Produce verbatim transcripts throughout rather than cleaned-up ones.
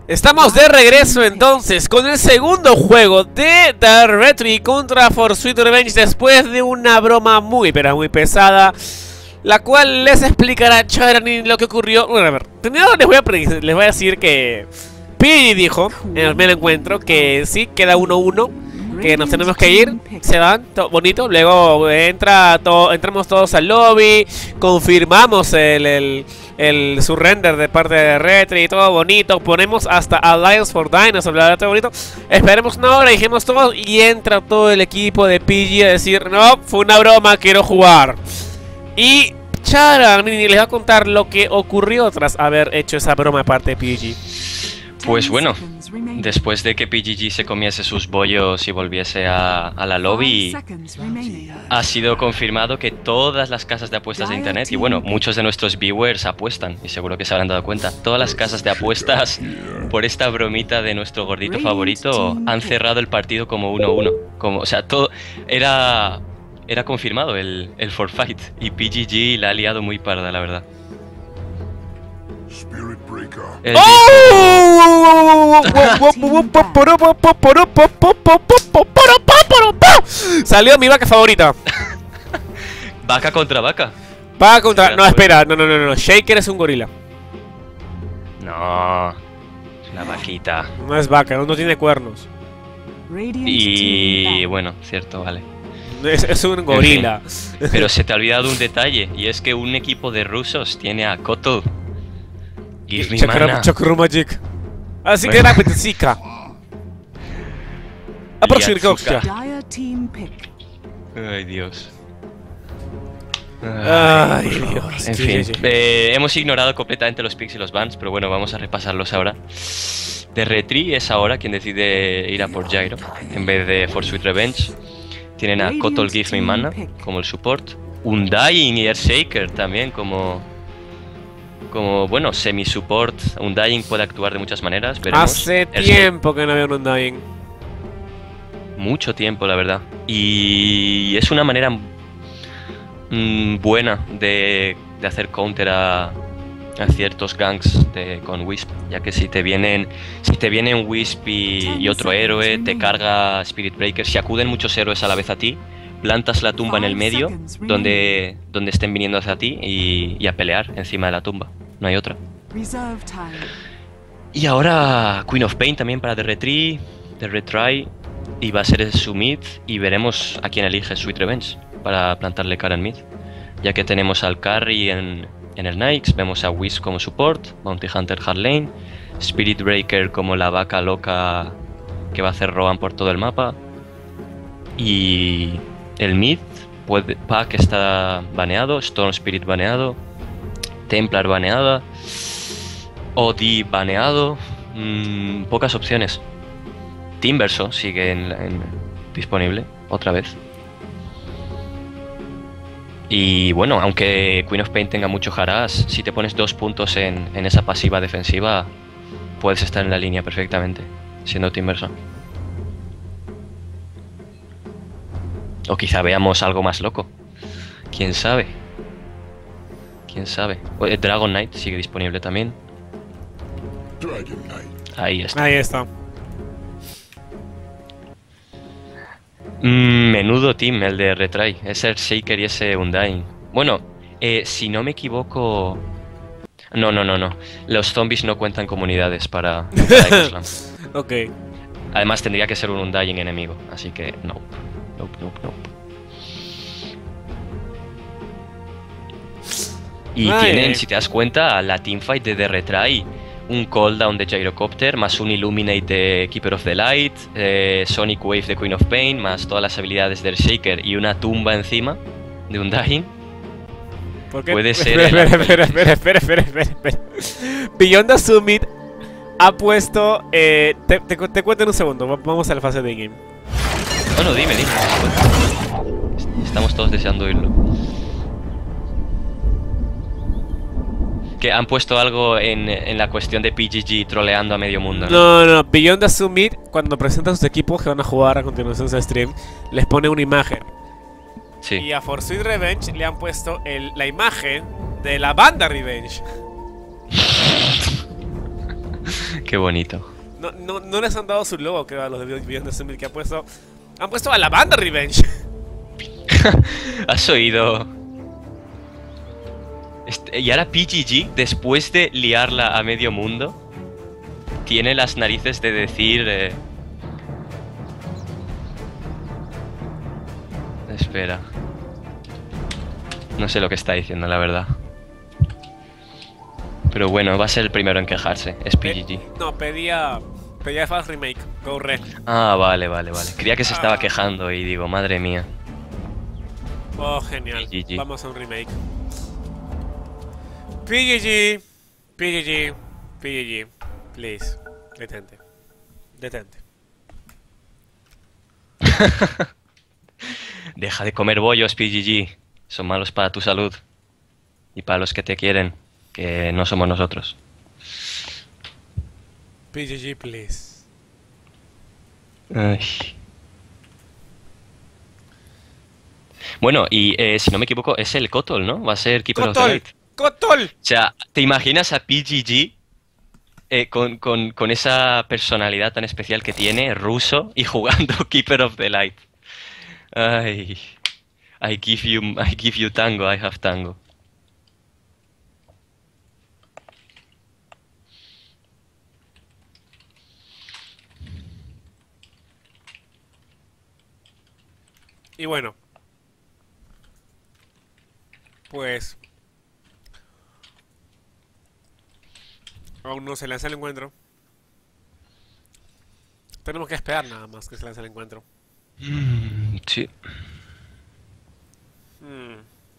Estamos de regreso entonces con el segundo juego de The Retry contra For Sweet Revenge, después de una broma muy pero muy pesada, la cual les explicará Charani lo que ocurrió. Bueno, a ver, primero les voy a, les voy a decir que Pidgey dijo en el primer encuentro que sí, queda uno uno, que nos tenemos que ir, se van, todo bonito, luego entra to entramos todos al lobby, confirmamos el, el, el surrender de parte de Retry y todo bonito, ponemos hasta Alliance for Dinosaurs, bla, bla, todo bonito, esperemos una hora, dijimos todo y entra todo el equipo de Pidgey a decir, no, fue una broma, quiero jugar. Y Charani les va a contar lo que ocurrió tras haber hecho esa broma de parte de Pidgey. Pues bueno, después de que P G G se comiese sus bollos y volviese a, a la lobby, ha sido confirmado que todas las casas de apuestas de internet, y bueno, muchos de nuestros viewers apuestan, y seguro que se habrán dado cuenta, todas las casas de apuestas, por esta bromita de nuestro gordito favorito, han cerrado el partido como uno uno. Como, o sea, todo era, era confirmado el, el forfeit, y P G G la ha liado muy parda, la verdad. El Salió mi vaca favorita. Vaca contra vaca. Vaca contra... No, espera, no, no, no, no. Shaker es un gorila. No, es una vaquita. No es vaca, no, no tiene cuernos. Y bueno, cierto, vale. Es, es un gorila. En fin, pero se te ha olvidado un detalle, y es que un equipo de rusos tiene a Koto. Give me mana. Chakra Magic. Así que rápido, Zika. Aproximadamente. Ay, Dios. Ay, Dios. En fin, eh, hemos ignorado completamente los picks y los bans, pero bueno, vamos a repasarlos ahora. The Retry es ahora quien decide ir a por Gyro en vez de For Sweet Revenge. Tienen a Kotl Give Me Mana como el support. Undying y Earthshaker también como... Como, bueno, semi-support. Undying puede actuar de muchas maneras. Veremos. Hace tiempo que no había un Undying. Mucho tiempo, la verdad. Y es una manera mmm, buena de, de hacer counter a, a ciertos ganks de, con Wisp. Ya que si te vienen si te vienen Wisp y, y otro héroe, te carga Spirit Breaker. Si acuden muchos héroes a la vez a ti, plantas la tumba en el medio, donde, donde estén viniendo hacia ti, y, y a pelear encima de la tumba. No hay otra. Y ahora Queen of Pain también para The Retry, The Retry, y va a ser su mid, y veremos a quién elige Sweet Revenge para plantarle cara en mid. Ya que tenemos al carry en, en el Nyx, vemos a Wisp como support, Bounty Hunter hard lane, Spirit Breaker como la vaca loca que va a hacer Roam por todo el mapa, y el mid, puede, Pack está baneado, Storm Spirit baneado, Templar baneada, O D baneado, mmm, pocas opciones. Timbersaw sigue en, en, disponible, otra vez. Y bueno, aunque Queen of Pain tenga mucho harass, si te pones dos puntos en, en esa pasiva defensiva, puedes estar en la línea perfectamente, siendo Timbersaw. O quizá veamos algo más loco. ¿Quién sabe? ¿Quién sabe? Dragon Knight sigue disponible también. Ahí está. Ahí está. Mm, menudo team el de Retry. Ese Earthshaker y ese Undying. Bueno, eh, si no me equivoco... No, no, no, no. Los zombies no cuentan comunidades para, para Ecoslam. Ok. Además tendría que ser un Undying enemigo, así que no. Nope, nope, nope. Y Ay. tienen, si te das cuenta, la teamfight de The Retry, un cooldown de Gyrocopter, más un Illuminate de Keeper of the Light, eh, Sonic Wave de Queen of Pain, más todas las habilidades del Shaker y una tumba encima de Undying. ¿Por qué? Puede ser. Espera, espera, espera, espera, espera, espera, espera. Beyond the Summit ha puesto. Eh, te, te, te cuento en un segundo. Vamos a la fase de game. Bueno, dime, dime. Estamos todos deseando oírlo. Que han puesto algo en, en la cuestión de P G G troleando a medio mundo, No, ¿no? no, Beyond the Summit, cuando presentan sus equipos que van a jugar a continuación de stream, les pone una imagen. Sí. Y a For Sweet Revenge le han puesto el, la imagen de la banda Revenge. Qué bonito. No, no, no les han dado su logo, creo, a los de Beyond the Summit que han puesto. Han puesto a la banda Revenge. ¿Has oído? Este, y ahora P G G, después de liarla a medio mundo, tiene las narices de decir... Eh... Espera. No sé lo que está diciendo, la verdad. Pero bueno, va a ser el primero en quejarse, es P G G. Eh, no, pedía... Pedía Fast Remake, Go Re. Ah, vale, vale, vale. Creía que se estaba Ah. quejando y digo, madre mía. Oh, genial. P G G. Vamos a un remake. P G G. P G G. P G G. Please. Detente. Detente. Deja de comer bollos, P G G. Son malos para tu salud. Y para los que te quieren, que no somos nosotros. P G G, please. Ay. Bueno, y eh, si no me equivoco, es el Kotol, ¿no? Va a ser Keeper of the ¡Cotol! Light. ¡Cotol! O sea, ¿te imaginas a P G G eh, con, con, con esa personalidad tan especial que tiene, ruso, y jugando Keeper of the Light? Ay. I give you, I give you tango, I have tango. Y bueno. Pues... Aún no se lanza el encuentro. Tenemos que esperar nada más que se lance el encuentro. Mm, sí. Hmm.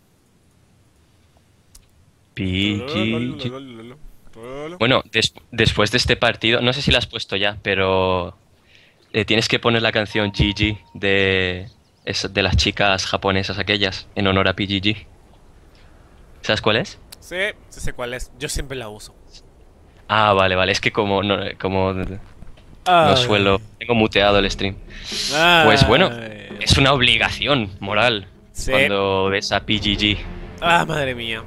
P G G. Bueno, des- después de este partido, no sé si lo has puesto ya, pero eh, tienes que poner la canción G G de, es- de las chicas japonesas aquellas, en honor a P G G. ¿Sabes cuál es? Sí, sí sé cuál es. Yo siempre la uso. Ah, vale, vale, es que como no, como no Ay. suelo... Tengo muteado el stream. Pues bueno, es una obligación moral Sí. cuando ves a P G G. Ah, madre mía.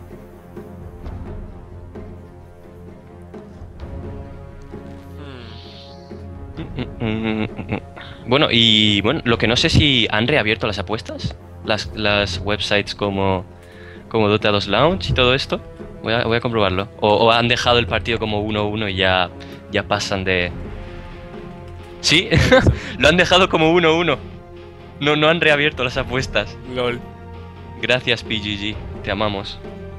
Bueno, y bueno, lo que no sé si han reabierto las apuestas, las, las websites como, como Dota dos Launch y todo esto. Voy a, voy a comprobarlo. O, o han dejado el partido como uno uno y ya, ya pasan de... Sí, lo han dejado como uno uno. No, no han reabierto las apuestas. LOL. Gracias, P G G. Te amamos.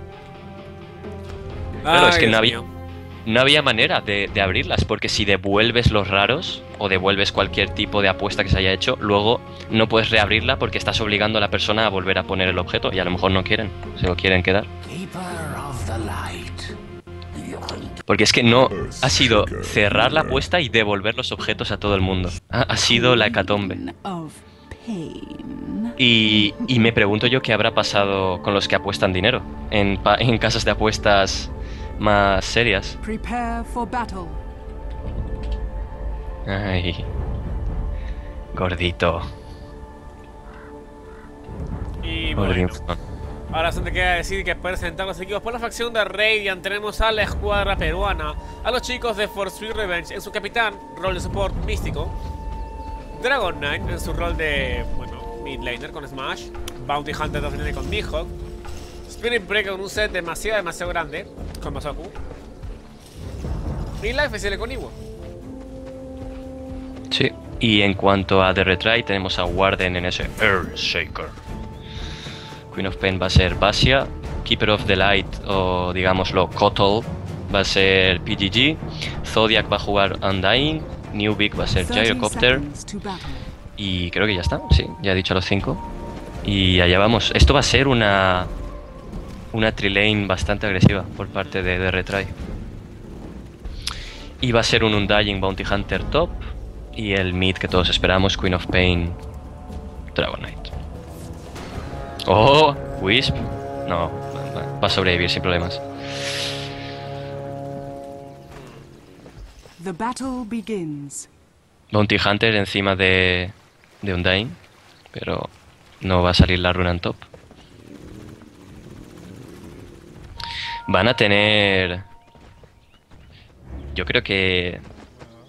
Claro, es que no había, no había manera de, de abrirlas, porque si devuelves los raros o devuelves cualquier tipo de apuesta que se haya hecho, luego no puedes reabrirla porque estás obligando a la persona a volver a poner el objeto y a lo mejor no quieren, se lo quieren quedar. Porque es que no ha sido cerrar la apuesta y devolver los objetos a todo el mundo. Ha, ha sido la hecatombe. Y, y me pregunto yo qué habrá pasado con los que apuestan dinero en, pa- en casas de apuestas más serias. Prepare for battle. Ay, gordito. Y bueno, Gordito. ahora solo te queda decir que presentar los equipos por la facción de Radiant. Tenemos a la escuadra peruana, a los chicos de For Sweet Revenge en su capitán, rol de support místico, Dragon Knight en su rol de, bueno, mid laner con Smash, Bounty Hunter dos N con Mihawk, Spirit Breaker con un set demasiado, demasiado grande con Masaku, y Life S L con Iwo. Sí. Y en cuanto a The Retry, tenemos a Warden en ese Earthshaker. Queen of Pain va a ser Basia. Keeper of the Light, o digámoslo, Kotol, va a ser P G G. Zodiac va a jugar Undying. New Big va a ser Gyrocopter. Y creo que ya está, sí, ya he dicho los cinco. Y allá vamos. Esto va a ser una una trilane bastante agresiva por parte de The Retry. Y va a ser un Undying Bounty Hunter top. Y el mid que todos esperamos, Queen of Pain, Dragon Knight. ¡Oh! Wisp. No, va va a sobrevivir sin problemas. The battle begins. Bounty Hunter encima de, de Undying, pero no va a salir la runa en top. Van a tener... Yo creo que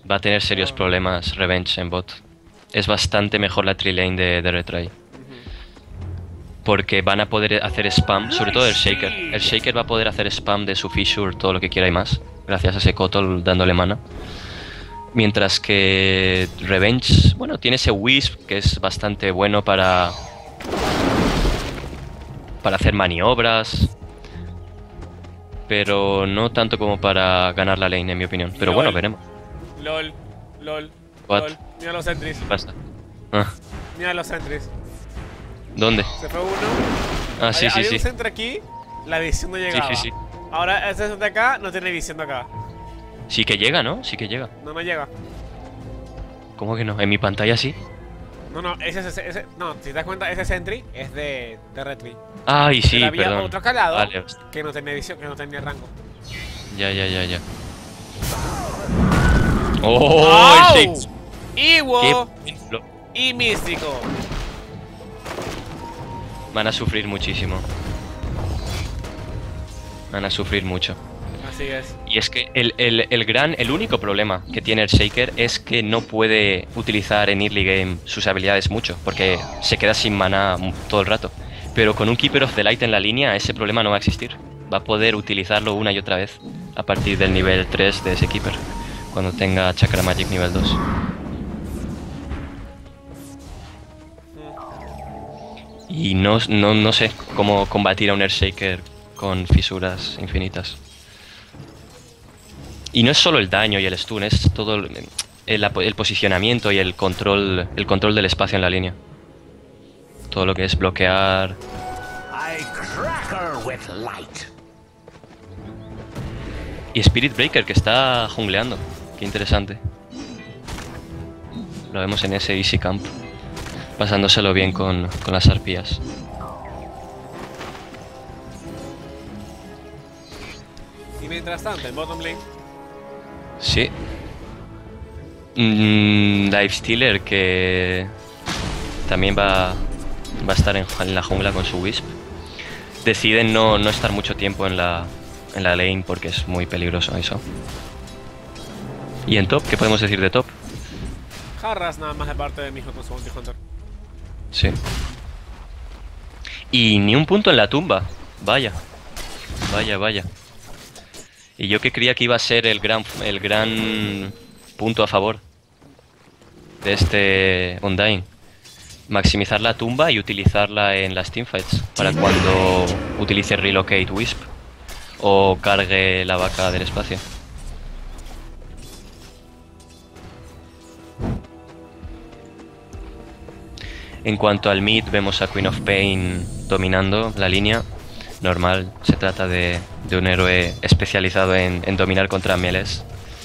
Va a tener serios problemas Revenge en bot. Es bastante mejor la tree lane de, de Retry. Porque van a poder hacer spam, sobre todo el Shaker. El Shaker va a poder hacer spam de su Fissure, todo lo que quiera y más. Gracias a ese Kotl dándole mana. Mientras que Revenge, bueno, tiene ese Wisp que es bastante bueno para... Para hacer maniobras. Pero no tanto como para ganar la lane, en mi opinión. Pero LOL. bueno, veremos. LOL, LOL, What? LOL. Mira los sentries. ¿Qué pasa? Ah, Mira los sentries. ¿dónde? Se fue uno. Ah, sí, Había- sí, había sí. un centro aquí, la visión no llegaba. Sí, sí, sí. Ahora ese centro de acá no tiene visión de acá. Sí que llega, ¿no? Sí que llega. No, no llega. ¿Cómo que no? En mi pantalla sí. No, no, ese, ese, ese- no, si te das cuenta, ese sentry es de, de Retry. Ay, sí, Pero había perdón. otro calado Vale, hostia. que no tenía visión, que no tenía rango. Ya, ya, ya, ya. ¡Oh! ¡Au! El Shake. Iwo ¡Qué buen flow! y Místico. Van a sufrir muchísimo. Van a sufrir mucho. Así es. Y es que el, el, el gran, el único problema que tiene el Shaker es que no puede utilizar en early game sus habilidades mucho, porque se queda sin mana mu- todo el rato. Pero con un Keeper of the Light en la línea, ese problema no va a existir. Va a poder utilizarlo una y otra vez a partir del nivel tres de ese Keeper, cuando tenga Chakra Magic nivel dos. Y no, no, no sé cómo combatir a un Earthshaker con fisuras infinitas. Y no es solo el daño y el stun, es todo el, el, el posicionamiento y el control, el control del espacio en la línea. Todo lo que es bloquear. I crack her with light. Y Spirit Breaker, que está jungleando. Qué interesante. Lo vemos en ese Easy Camp, pasándoselo bien con, con las arpías. Y mientras tanto, en bottom lane, Sí. Mm, Lifestealer, que también va, va a estar en, en la jungla con su Wisp. Deciden no, no estar mucho tiempo en la, en la lane porque es muy peligroso eso. ¿Y en top? ¿Qué podemos decir de top? jarras nada más de parte de mi hijo con su Bounty Hunter. Sí. Y ni un punto en la tumba. Vaya. Vaya, vaya. Y yo que creía que iba a ser el gran, el gran punto a favor de este Undying. Maximizar la tumba y utilizarla en las teamfights para cuando utilice Relocate Wisp o cargue la vaca del espacio. En cuanto al mid, vemos a Queen of Pain dominando la línea. Normal, se trata de, de un héroe especializado en, en dominar contra melees.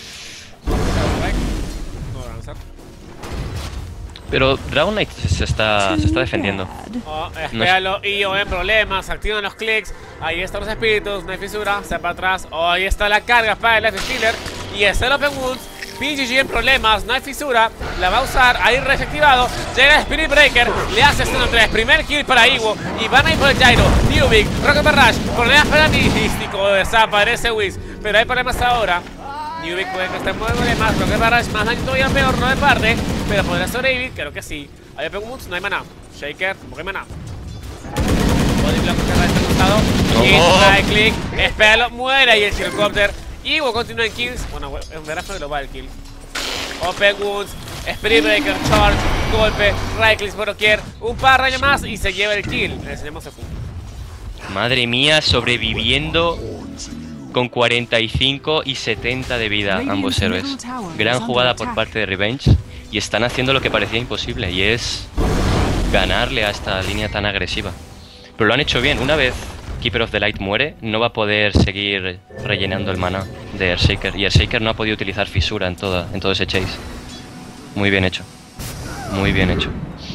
No va a avanzar. Pero Dragon Knight se está, se está defendiendo. Oh, espéralo, y o en problemas, activan los clics. Ahí están los espíritus, no hay fisura, se va para atrás. Oh, ahí está la carga para el F-Stealer. Y está el Open Wounds. P G G en problemas, no hay fisura. La va a usar, ahí reactivado. Llega Spirit Breaker, le hace uno tres. Primer kill para Iwo. Y van a ir por el Gyro. Newbig, Rocket Barrage. Problemas para Místico. Desaparece Wiz. Pero hay problemas ahora. Newbig puede que esté muy problemas. Rocket Barrage, más daño todavía peor, no de parte. Pero podrá sobrevivir, creo que sí. Hay Open Wounds, no hay maná. Shaker, tampoco hay maná. Body block que está este costado. Y right click. Espéralo, muere ahí el helicóptero. Iwo continúa en kills. Bueno, es un gráfico global el kill. Open Wounds, Spirit Breaker, Charge, golpe, right clicks por doquier. Un par de rayos más y se lleva el kill. Le enseñamos a Fu. Madre mía, sobreviviendo con cuarenta y cinco y setenta de vida ambos héroes. Gran jugada por parte de Revenge. Y están haciendo lo que parecía imposible, y es ganarle a esta línea tan agresiva. Pero lo han hecho bien. Una vez Keeper of the Light muere, no va a poder seguir rellenando el mana de Earthshaker. Y Earthshaker no ha podido utilizar fisura en, toda, en todo ese chase. Muy bien hecho. Muy bien hecho.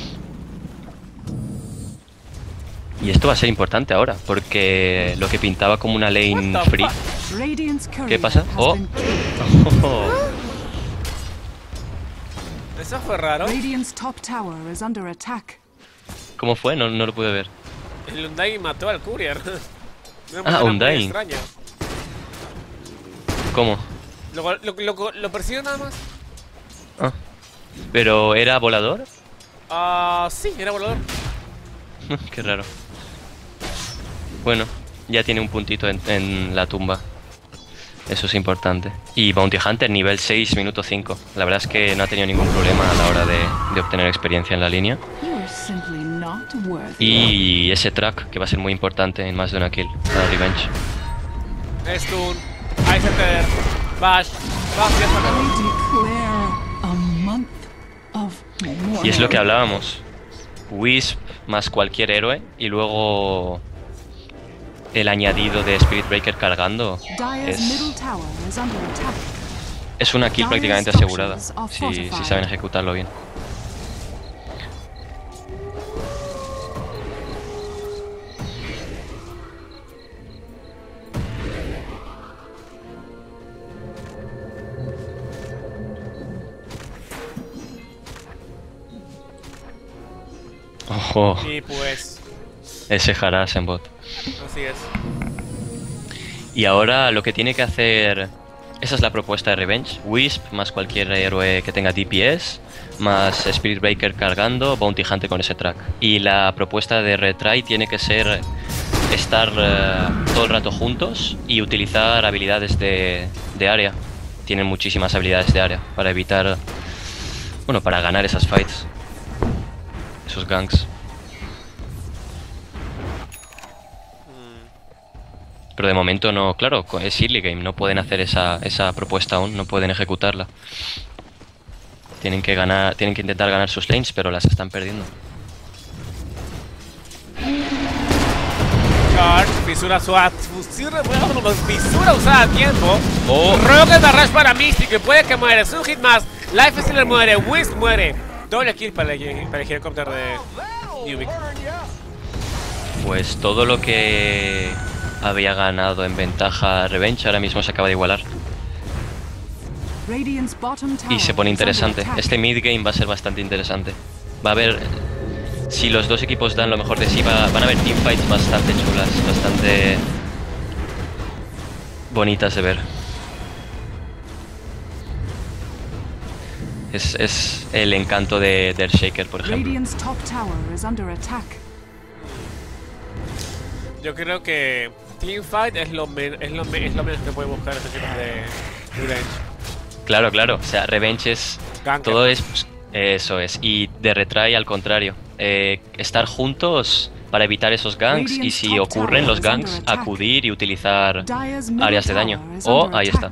Y esto va a ser importante ahora, porque lo que pintaba como una lane What the free... Radiant's courier ¿Qué pasa? has Oh. been killed. Oh. Eso fue raro. Radiant's top tower is under attack. ¿Cómo fue? No, no lo pude ver. El Undying mató al Courier. De una Ah, manera muy Undying. extraña. ¿Cómo? Lo, lo, lo, lo persiguió nada más. ¿Pero era volador? Ah, sí, era volador. Qué raro. Bueno, ya tiene un puntito en, en la tumba. Eso es importante. Y Bounty Hunter nivel seis, minuto cinco. La verdad es que no ha tenido ningún problema a la hora de, de obtener experiencia en la línea. Y ese track que va a ser muy importante en más de una kill para Revenge. Stun, Ice Tether, Bash, Bash, Y es lo que hablábamos. Wisp más cualquier héroe y luego el añadido de Spirit Breaker cargando es, es una kill prácticamente asegurada si, si saben ejecutarlo bien. Ojo, y pues, ese Harass en bot. así es. Y ahora lo que tiene que hacer... Esa es la propuesta de Revenge. Wisp más cualquier héroe que tenga D P S, más Spirit Breaker cargando, Bounty Hunter con ese track. Y la propuesta de Retry tiene que ser estar uh, todo el rato juntos y utilizar habilidades de, de área. Tienen muchísimas habilidades de área para evitar... Bueno, para ganar esas fights. Esos ganks. Pero de momento no, claro, es early game, no pueden hacer esa, esa propuesta aún, no pueden ejecutarla. Tienen que ganar, tienen que intentar ganar sus lanes, pero las están perdiendo. Charge, fisura suave, fisura, fisura usada a tiempo. Oh. Rocket Barrage para Mystic, que puede que muere. Su hit más, Life Stealer muere, Wisp muere. Doble kill para el, para el helicóptero de Nubik. Pues todo lo que había ganado en ventaja Revenge ahora mismo se acaba de igualar. Y se pone interesante. Este mid game va a ser bastante interesante. Va a haber... Si los dos equipos dan lo mejor de sí, va, van a haber teamfights bastante chulas, bastante bonitas de ver. Es, es el encanto de, de Earthshaker, por ejemplo. Yo creo que teamfight es lo, men es, lo es lo menos que puede buscar este tipo de Revenge. Claro, claro. O sea, Revenge es... Ganker. Todo es... Pues, eso es. Y de Retry al contrario. Eh, estar juntos para evitar esos ganks y si ocurren los ganks, acudir y utilizar áreas de daño. Oh, ahí está.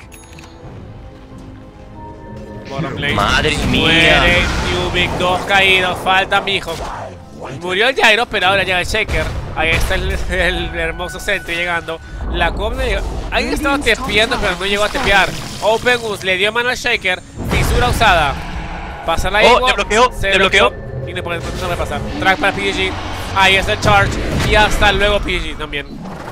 Madre mía. Muere Nubik, dos caídos, falta mi hijo. Murió el Gyro, pero ahora llega el Shaker. Ahí está el, el hermoso Sentry llegando. La Cobb no llegó. Ahí estaba tepeando, pero no llegó a tepear. Open Goose le dio mano al Shaker. Fisura usada. Pasa la Oh, te bloqueó, se te bloqueó. Y no puede, no puede pasar. Track para P G G. Ahí está el charge. Y hasta luego P G G también.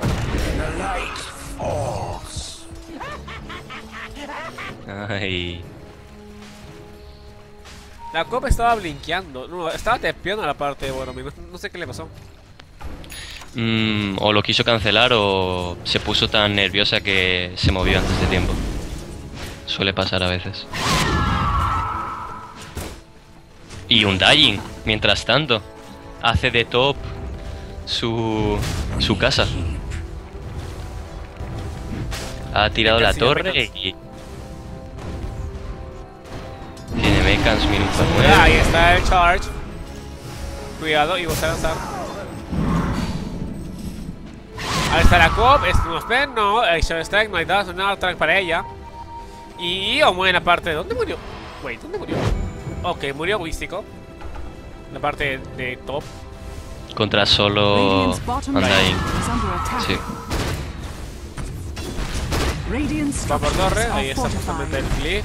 Ay. La Copa estaba blinkeando. No, estaba tepeando a la parte de Boromir. No, no sé qué le pasó. Mm, o lo quiso cancelar o se puso tan nerviosa que se movió antes de tiempo. Suele pasar a veces. Y un Dying, mientras tanto, hace de top su, su casa. Ha tirado la torre y... Tiene Mechans, minuto nueve. Ahí está el charge. Cuidado y vos a lanzar. Ahí está la Cobb, es unos pen, no, el Shadow Strike, no hay dash, nada track para ella. Y o muere en la parte de... ¿Dónde murió? Wait, ¿dónde murió? Ok, murió Místico. La parte de, de top. Contra solo Undying. Sí. Va por torre, ahí está justamente el clip.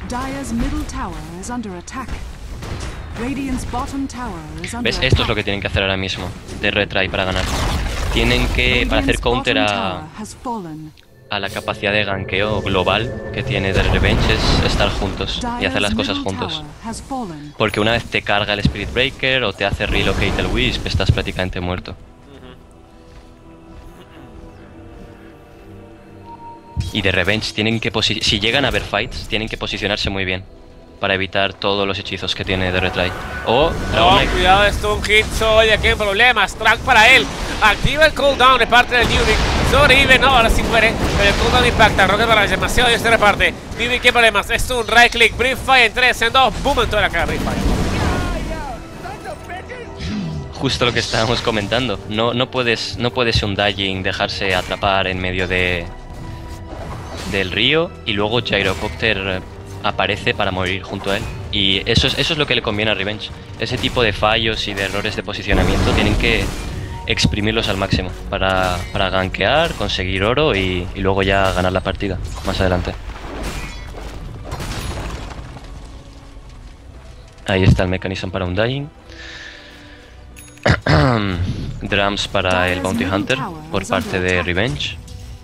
¿Ves? Esto es lo que tienen que hacer ahora mismo. De retry para ganar. Tienen que, para hacer counter a, a la capacidad de ganqueo global que tiene The Revenge, es estar juntos y hacer las cosas juntos. Porque una vez te carga el Spirit Breaker o te hace relocate el Wisp, estás prácticamente muerto. Y The Revenge tienen que, si llegan a haber fights, tienen que posicionarse muy bien. para evitar todos los hechizos que tiene de retry. O Dragon Oh, Knight. cuidado, Stun Hit, Soya, qué problemas. Track para él. Activa el cooldown de parte del Newbie. Sobrevive, no, ahora sí muere. Pero el cooldown impacta. Rocket Barrage, demasiado y se reparte. Newbie, qué problemas. Stun, right click, Brief Fire en tres, en dos. Boom en toda la cara, Brief Fire. Justo lo que estábamos comentando. No, no puedes, no puedes un Dying dejarse atrapar en medio de del río y luego Gyrocopter aparece para morir junto a él. Y eso es, eso es lo que le conviene a Revenge. Ese tipo de fallos y de errores de posicionamiento tienen que exprimirlos al máximo para, para gankear, conseguir oro y, y luego ya ganar la partida más adelante. Ahí está el mecanismo para un Dying. Drums para el Bounty Hunter por parte de Revenge.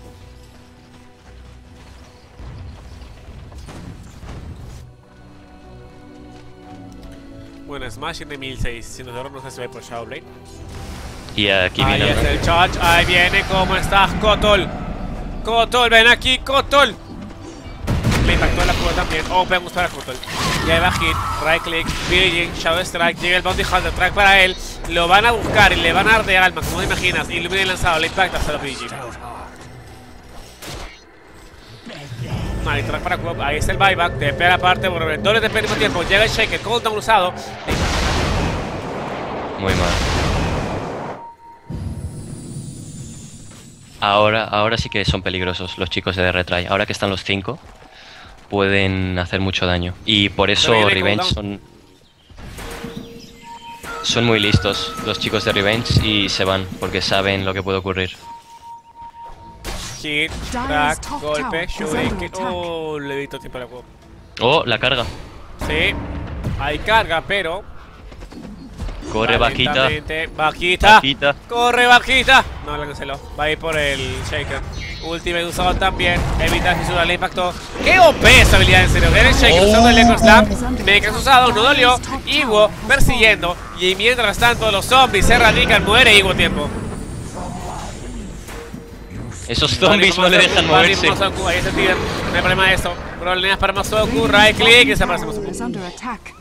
Bueno, Smash de mil seiscientos euros, no sé si va por Shadowblade. Y aquí Ahí viene es el charge, ahí viene, ¿cómo estás, Kotol? Kotol, ven aquí, Kotol. Le impactó la curva también, oh, vamos para Kotol. Y ahí va hit, right click, Virgin, Shadow Strike, llega el Bounty Hunter, track para él. Lo van a buscar y le van a dar de alma, como te imaginas. Ilumina el lanzado, le impacta hasta los Virgin. Vale, track para Coop, ahí está el buyback, T P a la parte, por el doble T P al mismo tiempo. Llega el Shaker, cooldown usado. muy mal. Ahora, ahora sí que son peligrosos los chicos de Retry. Ahora que están los cinco, pueden hacer mucho daño. Y por eso Pero viene Revenge son... Son muy listos los chicos de Revenge y se van porque saben lo que puede ocurrir. Hit, track, golpe, shuriken. Oh, le he visto tiempo a la Coop. Oh, la carga. Sí, hay carga, pero... Corre, vaquita. Lentamente, Vaquita. Vaquita. Corre, vaquita. No, la canceló. Va a ir por el Shaker. Ultimate usado también. Evita fisura, le impactó. ¡Qué O P esa habilidad, en serio! Era el Shaker usando el Echo Slam. Mechas usado, no dolió. Iwo persiguiendo. Y mientras tanto, los zombies se radican. Muere Iwo tiempo. Esos zombies no le dejan moverse. Ahí está el Tiger. No hay problema de eso. Problemas para Masoku. Right click. Y desaparece Masoku. is under attack.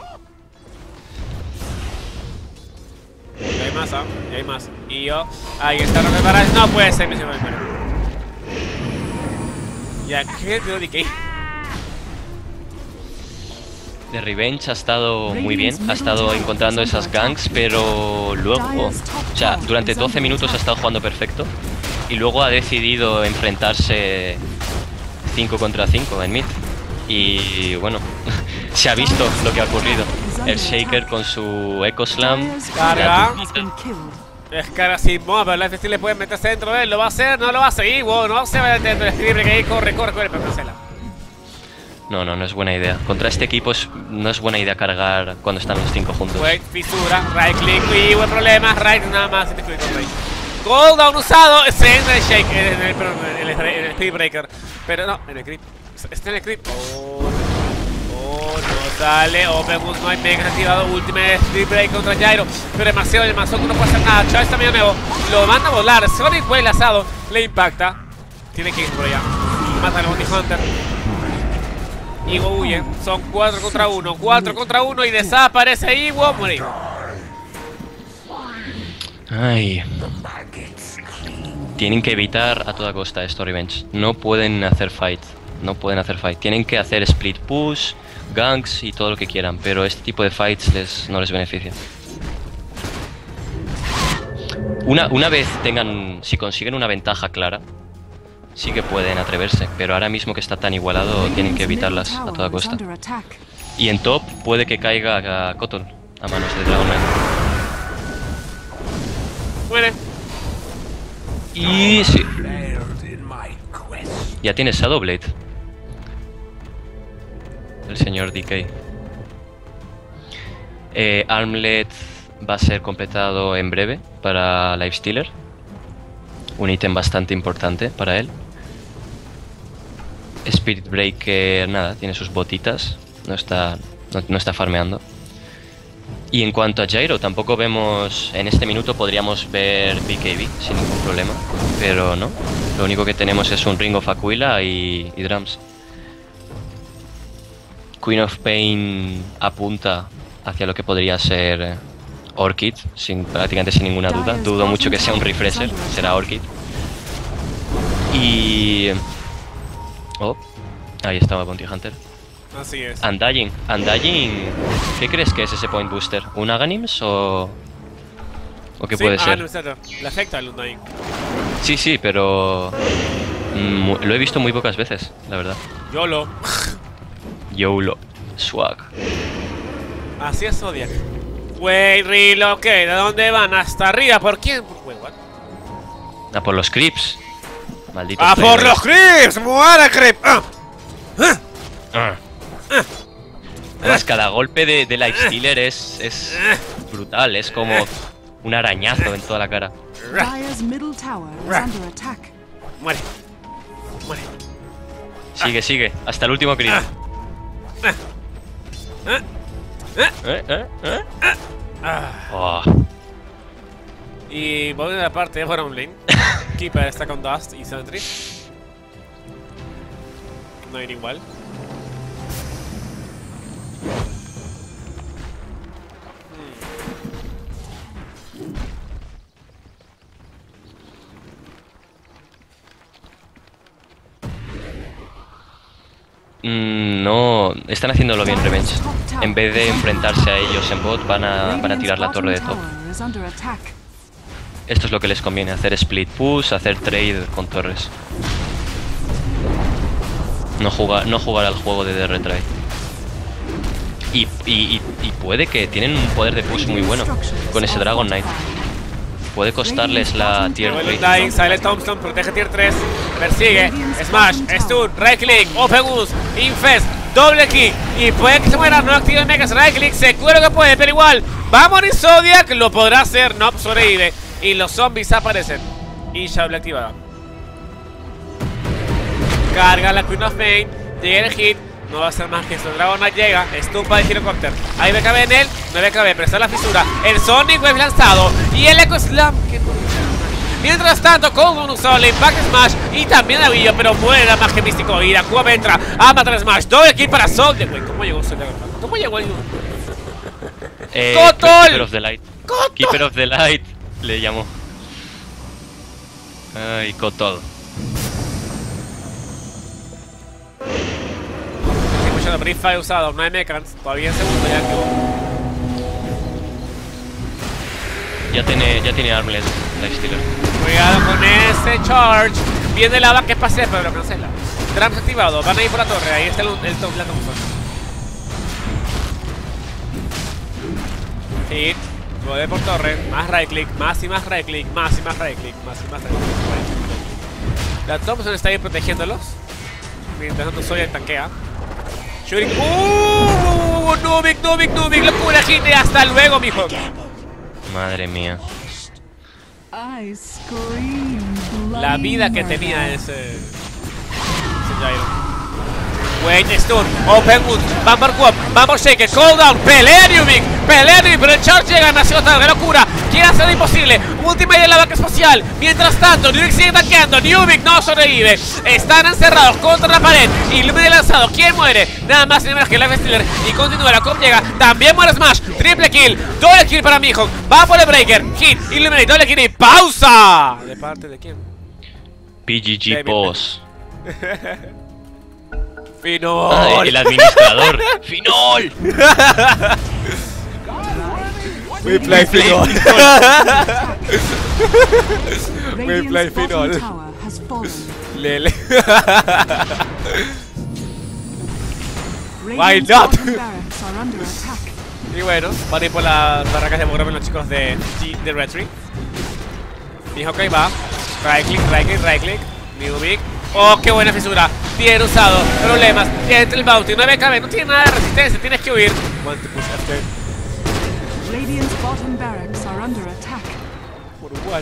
Y hay más, ¿ah? Y hay más. Y yo. Ahí está Rocket Barrage. No puede ser, misión del primero. Ya, ¿qué te dediqué? De Revenge ha estado muy bien, ha estado encontrando esas ganks, pero luego, o sea, durante doce minutos ha estado jugando perfecto y luego ha decidido enfrentarse cinco contra cinco en mid. Y bueno, se ha visto lo que ha ocurrido. El Shaker con su Echo Slam. Carga. Has been killed. Es cara sin moda, pero la F C le puede meterse dentro de él. ¿Lo va a hacer? No lo va a seguir, wow, no se va a meter dentro del escribe que ahí corre, corre, corre, pero cancela. No, no, no es buena idea. Contra este equipo es- no es buena idea cargar cuando están los cinco juntos. Wait, fisura, right click, y buen problema, right nada más, este click con right. Cooldown usado, se entra el shake, en el, perdón, en el, en el Speed Breaker. Pero no, en el creep. Está en el creep. Oh, oh, no sale. Open Wounds, no hay mega activado. Ultimate Speed Break contra Gyro. Pero demasiado el Mazoku no puede hacer nada. Chávez está medio nuevo. Lo manda a volar. Sonic fue el asado. Le impacta. Tiene que ir por allá. Mata al Bounty Hunter. Iwo huye. Son cuatro contra uno. cuatro contra uno y desaparece Iwo. Muere Iwo. Ay. Tienen que evitar a toda costa esto, Revenge. No pueden hacer fight. No pueden hacer fight. Tienen que hacer split push, ganks y todo lo que quieran. Pero este tipo de fights les, no les beneficia. Una, una vez tengan... Si consiguen una ventaja clara, sí que pueden atreverse. Pero ahora mismo que está tan igualado, tienen que evitarlas a toda costa. Under attack. Y en top puede que caiga a Cotton a manos de Dragon Knight. Muere. Y sí, Failed in my quest. ya tiene Shadowblade. El señor D K. Eh, Armlet va a ser completado en breve para Lifestealer. Un ítem bastante importante para él. Spirit Breaker, nada, tiene sus botitas. No está, no, no está farmeando. Y en cuanto a Gyro, tampoco vemos... En este minuto podríamos ver B K B sin ningún problema. Pero no. Lo único que tenemos es un Ring of Aquila y, y Drums. Queen of Pain apunta hacia lo que podría ser eh, Orchid, sin, prácticamente sin ninguna duda. Dudo mucho que sea un refresher, será Orchid. Y... Oh, ahí estaba Bounty Hunter. Así es. Undying, Undying, ¿qué crees que es ese Point Booster? ¿Un Aghanims o...? ¿O qué Sí, puede ah, ser? no, es cierto. Le afecta el Undying. Sí, sí, pero... mm, lo he visto muy pocas veces, la verdad. YOLO. YOLO. Swag. Así es Zodiac. Wait, relocate. ¿De dónde van? ¿Hasta arriba? ¿Por quién? Wait, what? Ah, por los creeps. Malditos ¡Ah, por traidores. los creeps! ¡Muera creep! ¡Ah! Ah. Además, cada golpe de, de Lifestealer es, es brutal, es como un arañazo en toda la cara. Dire's middle tower is under attack. Muere. Muere. Sigue, sigue, hasta el último creep. Ah. ¿Eh? ¿Eh? ¿Eh? Ah. Oh. Y voy a la parte de bottom lane. Keeper está con Dust y Sentry. No ir igual. Mm, no, están haciéndolo bien Revenge. En vez de enfrentarse a ellos en bot, van a, van a tirar la torre de top. Tower is under attack. Esto es lo que les conviene, hacer split push, hacer trade con torres. No jugar, no jugar al juego de retry. Y, y, y, y puede que tienen un poder de push muy bueno con ese Dragon Knight. Puede costarles la tier Duel tres. Undying, Silent Thompson, protege tier tres. Persigue, Smash, Stun, Right Click, Open Boost, Infest, doble kick. Y puede que se muera, no activa Megas, Right Click, seguro que puede, pero igual. Va a morir Zodiac, lo podrá hacer, no sobrevive. Y los zombies aparecen. Y Shadow activada. Carga la Queen of Pain, llega el hit. No va a ser más que esto. Dragon Knight llega, estumpa el Girocopter. Ahí B K B en él, no B K B, pero está la fisura. El Sonic Wave lanzado y el Echo Slam que no... Mientras tanto, Cold usó el Impact Smash y también a Billo, pero muere la magia místico. Y la Cuba entra a matar el Smash. Doble kill para Soldier. Güey, ¿cómo llegó Soldier? ¿Cómo llegó el... Eh, ¡Cotol! Keeper of the Light. ¡Cotol! Keeper of the Light le llamó. Ay, Cotol. Mucho de Brief Fire usado, no hay mechans, todavía en segundo ya activó. Ya tiene, ya tiene Armlet Lifestealer. Cuidado con ese charge. Viene la vaca espacial, pero lo cancela. Drums activado, van a ir por la torre, ahí está el, el top, la Thompson. Hit, vuelve por torre, más right click, más y más right click, más y más right click, más y más right click. La Thompson está ahí protegiéndolos. Mientras tanto Soya tanquea. Shooting. ¡Uh! Nubik, Nubik, Nubik, locura, hit, hasta luego, mijo. Madre mía. I scream La vida que tenía ese... ese Gyro. Wait, stun, Open Wood, Bumper Quop, vamos Shake, Cold Down, pelea Nubik, pelea Nubik, pero el charge llega demasiado tarde, locura, quiere hacer lo imposible, última y en la vaca espacial, mientras tanto, Nubik sigue tanqueando, Nubik no sobrevive, están encerrados contra la pared, Illuminate lanzado, ¿quién muere? Nada más y nada menos que Lifestealer, y continúa, la Cop llega, también muere Smash, triple kill, doble kill para Mihawk, va por el Breaker, hit, Illuminate, doble kill y pausa. ¿De parte de quién? P G G David. Boss. Finol. Ah, el administrador. Finol. We play Finol. We play Radiant's bottom Finol. tower has fallen. Lele. Why Radiant's not? bottom barracks are under attack. Y bueno, van a ir por las barracas de Bogrome los chicos de, de Retry. Dijo que ahí va. Right click, right click, right click. Nubik. Oh, qué buena fisura. Bien usado. Problemas. Tiene el bounty. nueve K B. No tiene nada de resistencia. Tienes que huir. One to push after. Radiant's bottom barracks are under attack. Por what?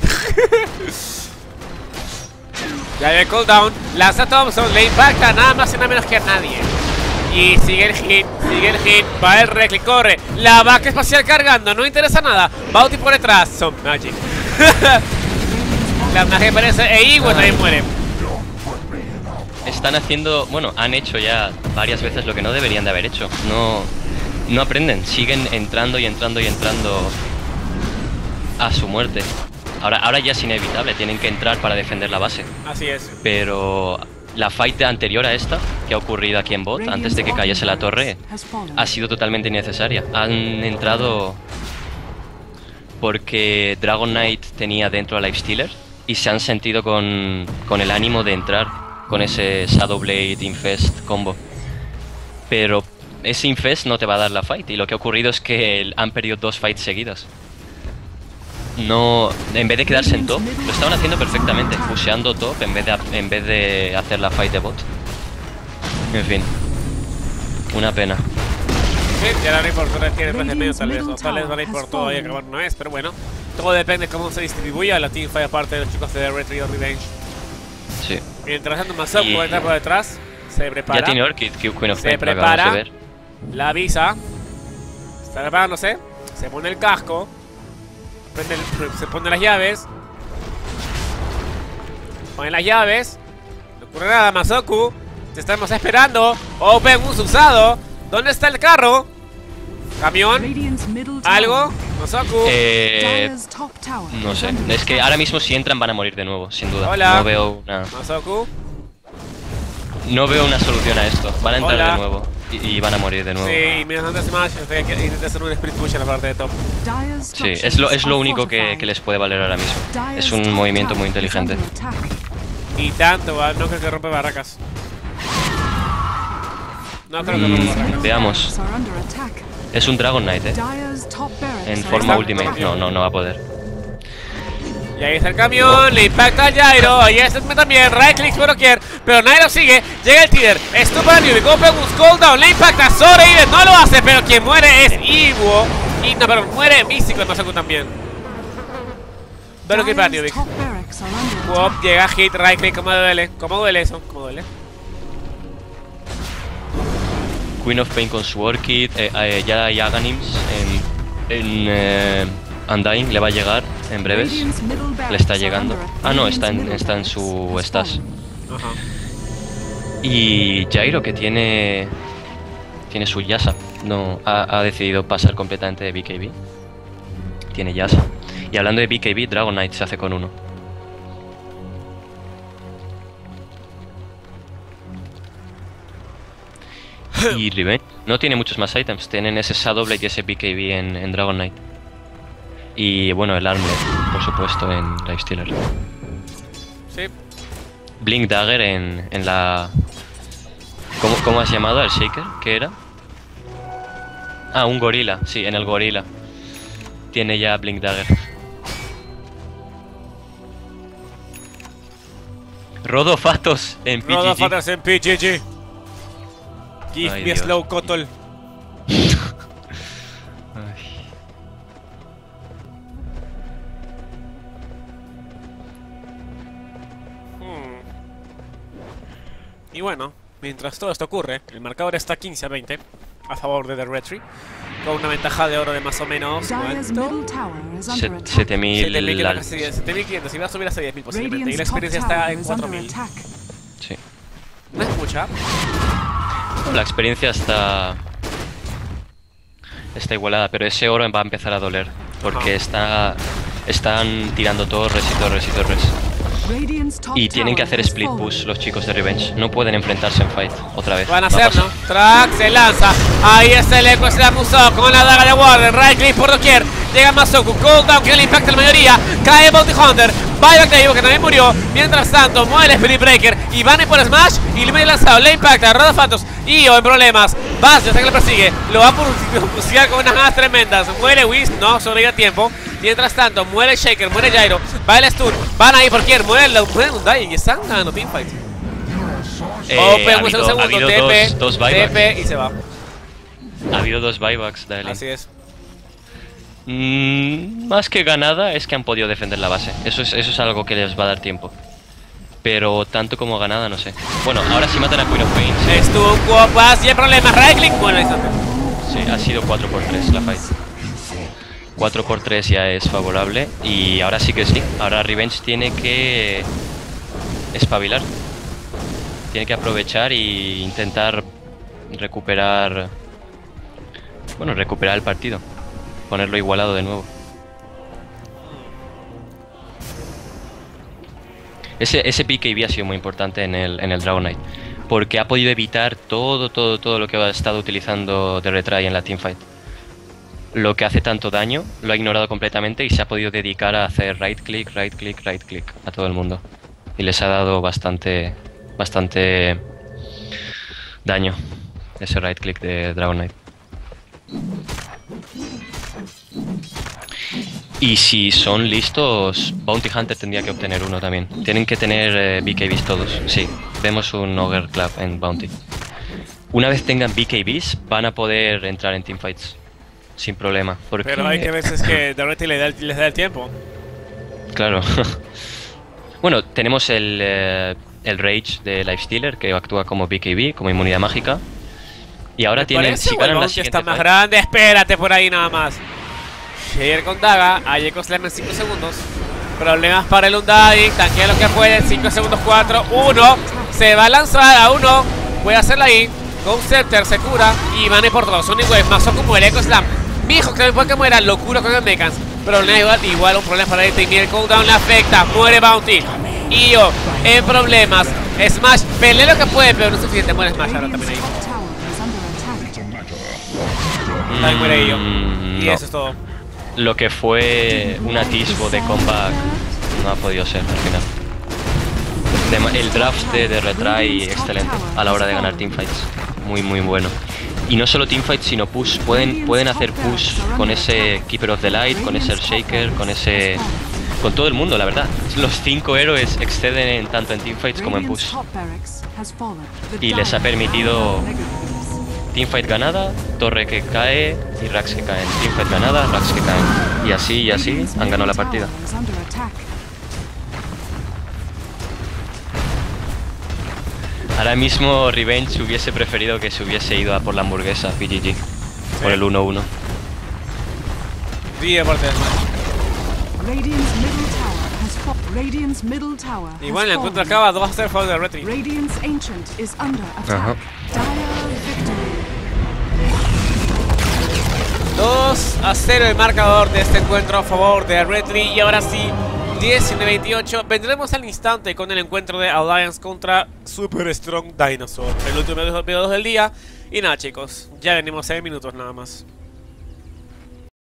Ya hay el cooldown. Lanza Thompson. Le impacta nada más y nada menos que a nadie. Y sigue el hit. Sigue el hit. Va el reclick. Corre. La vaca espacial cargando. No interesa nada. Bounty por detrás. Son magic. La magia aparece. E Iwo también muere. están haciendo, bueno, han hecho ya varias veces lo que no deberían de haber hecho. No, no aprenden, siguen entrando y entrando y entrando a su muerte. Ahora, ahora ya es inevitable, tienen que entrar para defender la base. Así es. Pero la fight anterior a esta, que ha ocurrido aquí en bot, antes de que cayese la torre, ha sido totalmente innecesaria. Han entrado porque Dragon Knight tenía dentro a Lifestealer y se han sentido con, con el ánimo de entrar con ese Shadowblade Infest combo. Pero ese Infest no te va a dar la fight y lo que ha ocurrido es que han perdido dos fights seguidas. No, en vez de quedarse en top, lo estaban haciendo perfectamente, pusheando top en vez de, en vez de hacer la fight de bot. En fin, una pena. Sí, ya la por todo tiene tres de medio tal vez, o tal vez van a ir por todo y acabar una vez, pero bueno, todo depende de cómo se distribuya la teamfight aparte de los chicos de Retry o Revenge. Sí. Mientras tanto, Masoku Y- puede entrar por detrás, se prepara, Ya tiene Orchid, que Queen of Se Pain, lo prepara. acabamos de ver. la avisa, está preparándose, se pone el casco, prende el- se pone las llaves, pone las llaves, no ocurre nada, Masoku, te estamos esperando, Open un usado, ¿dónde está el carro? ¿Camión? Radiant's middle tower. ¿Algo? Masoku. Eh, Dire's top tower no is sé, under es que attack. ahora mismo si entran van a morir de nuevo, sin duda. Hola. No veo una, Masoku. no veo una solución a esto. Van a entrar Hola. de nuevo y, y van a morir de nuevo. Sí, mientras tanto Smash intenta hacer un split push en la parte de top. Dire's Sí, structures es lo, es lo are único que, fortified. que les puede valer ahora mismo. Dire's Es un top movimiento tower muy is inteligente. under attack. Y tanto, ah, no creo que rompe barracas. No creo que Mm, rompa barracas. veamos. Barracks are under attack. Es un Dragon Knight, eh. Dire's top barracks En are forma under ultimate. attack. No, no, no va a poder. Y ahí está el camión, le impacta a Jairo. Y este también, right click por doquier. Pero nadie lo sigue. Llega el Tider. Esto para Newbie. Open un cooldown. Le impacta sobre Iden. No lo hace, pero quien muere es Iwo. Y no, pero muere Místico en Masoku también. Pero que para Newbie. Dire's top barracks are under Wop, attack. llega hit, right click. ¿Cómo duele? ¿Cómo duele eso? ¿Cómo duele? Queen of Pain con su Orchid. Eh, eh, ya hay Aghanims en, en eh, Undying. Le va a llegar en breves. Radiant's middle barracks Le está are llegando. under- Ah, no, está en, Radiant's está en middle su barracks stash. has fallen. Ajá. Y Jairo, que tiene tiene su Yasa, no ha, ha decidido pasar completamente de B K B. Tiene Yasa. Y hablando de B K B, Dragon Knight se hace con uno. Y Revenge no tiene muchos más items, tienen ese Shadowblade y ese B K B en, en Dragon Knight. Y bueno, el Armlet, por supuesto, en Lifestealer. Sí. Blink Dagger en, en la... ¿Cómo, ¿Cómo has llamado al Shaker? ¿Qué era? Ah, un gorila, sí, en el gorila. Tiene ya Blink Dagger. Rodofatos en P G G. Rodo Fathers en P G G. Give Ay, me a Dios. slow cottle. Ay. Hmm. Y bueno, mientras todo esto ocurre, el marcador está quince a veinte a favor de The Retry, con una ventaja de oro de más o menos Dire's ¿cuánto? middle tower is Se- under attack. siete mil siete mil al- quinientos, y va a subir hasta diez mil posiblemente, y la Radiant's top experiencia está tower en is cuatro under mil. attack. Sí. No es mucha. La experiencia está... Está igualada, pero ese oro va a empezar a doler. Porque Ajá. está... Están tirando torres y torres y torres. Radiant's top Y tienen que tower hacer has split fallen. push los chicos de Revenge. No pueden enfrentarse en fight otra vez. Van a No hacerlo. pasa. Track se lanza. Ahí está el eco, se la musó con la daga de Warden. Right click por doquier. Llega Masoku. Cooldown que le impacta la mayoría. Cae Bounty Hunter. Buyback de Ivo que también murió. Mientras tanto, muere el Spirit Breaker. Y van a ir por Smash. Y le medio lanzado. Le impacta. Roda Fatos. Io en problemas. Bastion hasta que le persigue. Lo va por fusilar con unas ganas tremendas. Muere Whis. No sobrevive a tiempo. Mientras tanto, muere el Shaker. Muere Jairo. Va el stun. Van a ir por quién. Muere el muere Undying. Y están ganando teamfight. Eh, Open, ha un habido, ha segundo, habido T P, dos, dos buybacks. T P y se va. Ha habido dos buybacks, Daelin. Así es. Mm, más que ganada es que han podido defender la base. Eso es, eso es algo que les va a dar tiempo. Pero tanto como ganada, no sé. Bueno, ahora sí matan a Queen of Pain. Sí, Estuvo guapas y el problema. Right click. Bueno, ahí está. sí, ha sido cuatro por tres la fight. cuatro por tres ya es favorable. Y ahora sí que sí. Ahora Revenge tiene que espabilar. Tiene que aprovechar e intentar recuperar... Bueno, recuperar el partido. Ponerlo igualado de nuevo. Ese, ese B K B ha sido muy importante en el, en el Dragon Knight. Porque ha podido evitar todo, todo, todo lo que ha estado utilizando de retry en la teamfight. Lo que hace tanto daño, lo ha ignorado completamente y se ha podido dedicar a hacer right click, right click, right click a todo el mundo. Y les ha dado bastante, bastante daño ese right click de Dragon Knight. Y si son listos, Bounty Hunter tendría que obtener uno también. Tienen que tener eh, B K Bs todos, sí. Vemos un Ogre Club en Bounty. Una vez tengan B K Bs, van a poder entrar en teamfights sin problema. Porque... Pero hay que veces que The Retry les da el, les da el tiempo. Claro. Bueno, tenemos el, eh, el Rage de Lifestealer, que actúa como B K B, como inmunidad mágica. Y ahora tienen, si ganan la siguiente está más fight- grande, espérate por ahí nada más. Shader con daga, a Echo Slam en cinco segundos. Problemas para el Undying, tanquea lo que puede, cinco segundos, cuatro, uno. Se va a lanzar a uno, puede hacerla ahí. Con Scepter se cura y van a ir por todos. Sonic Wave, mazo como el Echo Slam. Mi hijo que después que muera, locura con el Mechans. Problema igual, igual un problema para este y el cooldown le afecta, muere Bounty. Io en problemas. Smash, pelea lo que puede, pero no es suficiente, muere Smash ahora también ahí. También muere Io. Mm, Y no. eso es todo. Lo que fue un atisbo de comeback no ha podido ser al final. De- el draft de, de retry excelente a la hora de ganar teamfights. Muy muy bueno. Y no solo teamfights sino push. Pueden, pueden hacer push con ese Keeper of the Light, con ese Shaker, con ese... Con todo el mundo, la verdad. Los cinco héroes exceden en, tanto en teamfights como en push. Y les ha permitido teamfight ganada, torre que cae y racks que caen. Teamfight ganada, racks que caen. Y así y así han ganado la partida. Ahora mismo Revenge hubiese preferido que se hubiese ido a por la hamburguesa P G G. Por el uno uno. Sí, de parte del Smash. Radiant's middle tower has fallen. Radiant's middle tower has Igual el encuentro fallen. acaba, dos a cero favor de Retry. Radiant's ancient is under attack. Ajá. Dire victory. dos a cero el marcador de este encuentro a favor de Retry. Y ahora sí, diecinueve veintiocho. Vendremos al instante con el encuentro de Alliance contra Super Strong Dinosaur. El último video del día. Y nada, chicos, ya venimos seis minutos nada más.